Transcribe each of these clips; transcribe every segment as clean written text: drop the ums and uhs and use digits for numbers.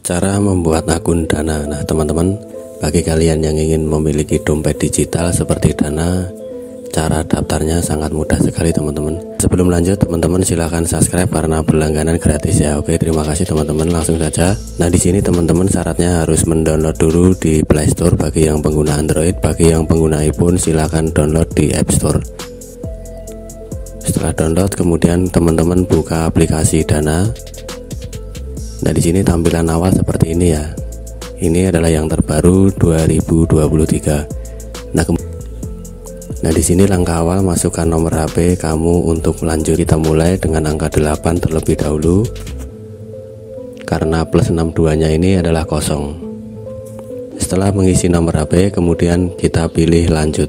Cara membuat akun Dana. Nah teman-teman, bagi kalian yang ingin memiliki dompet digital seperti Dana, cara daftarnya sangat mudah sekali teman-teman. Sebelum lanjut teman-teman silahkan subscribe karena berlangganan gratis ya. Oke, terima kasih teman-teman, langsung saja. Nah di sini teman-teman syaratnya harus mendownload dulu di Play Store bagi yang pengguna Android. Bagi yang pengguna iPhone silahkan download di App Store. Setelah download kemudian teman-teman buka aplikasi Dana. Nah di sini tampilan awal seperti ini ya. Ini adalah yang terbaru 2023. Nah di sini langkah awal masukkan nomor HP kamu untuk lanjut. Kita mulai dengan angka 8 terlebih dahulu, karena plus 62 nya ini adalah kosong. Setelah mengisi nomor HP kemudian kita pilih lanjut.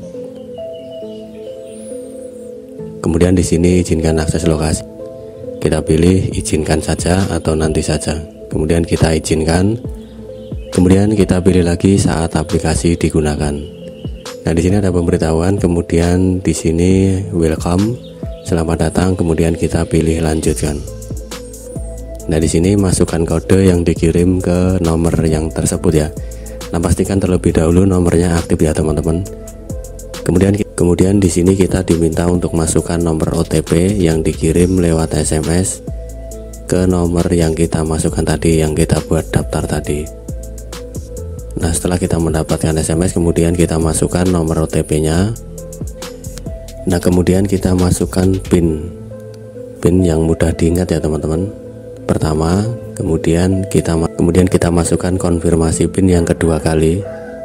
Kemudian di sini izinkan akses lokasi. Kita pilih izinkan saja atau nanti saja. Kemudian kita izinkan. Kemudian kita pilih lagi saat aplikasi digunakan. Nah, di sini ada pemberitahuan, kemudian di sini welcome, selamat datang, kemudian kita pilih lanjutkan. Nah, di sini masukkan kode yang dikirim ke nomor yang tersebut ya. Nah, pastikan terlebih dahulu nomornya aktif ya, teman-teman. Kemudian di sini kita diminta untuk masukkan nomor OTP yang dikirim lewat SMS ke nomor yang kita masukkan tadi, yang kita buat daftar tadi. Nah, setelah kita mendapatkan SMS kemudian kita masukkan nomor OTP-nya. Nah, kemudian kita masukkan PIN yang mudah diingat ya, teman-teman. Pertama, kemudian kita masukkan konfirmasi PIN yang kedua kali.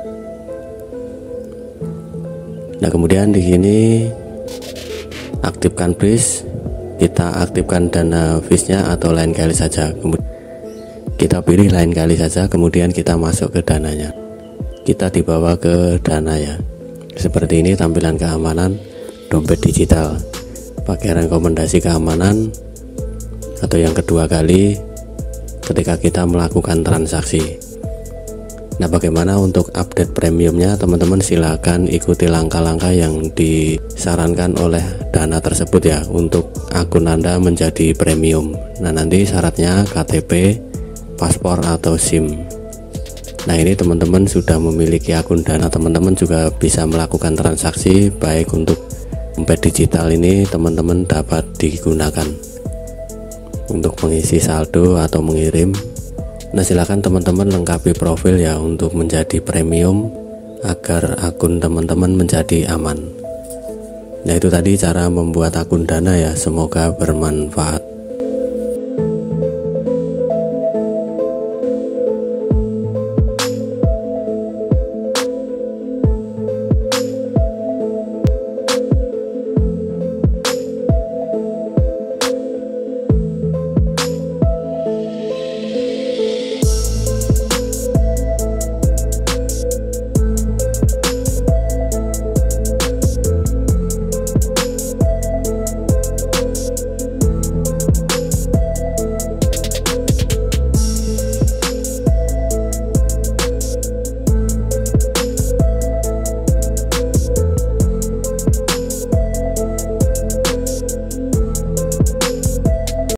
Nah, kemudian di sini aktifkan freeze. Kita aktifkan Dana Freeze-nya atau lain kali saja. Kita pilih lain kali saja, kemudian kita masuk ke Dananya. Kita dibawa ke Dana ya. Seperti ini tampilan keamanan dompet digital. Pakai rekomendasi keamanan atau yang kedua kali ketika kita melakukan transaksi. Nah, bagaimana untuk update premiumnya teman-teman, silahkan ikuti langkah-langkah yang disarankan oleh Dana tersebut ya, untuk akun Anda menjadi premium. Nah, nanti syaratnya KTP, paspor atau SIM. Nah, ini teman-teman sudah memiliki akun Dana, teman-teman juga bisa melakukan transaksi baik untuk dompet digital ini teman-teman dapat digunakan untuk mengisi saldo atau mengirim. Nah, silakan teman-teman lengkapi profil ya untuk menjadi premium agar akun teman-teman menjadi aman. Nah, itu tadi cara membuat akun Dana ya, semoga bermanfaat.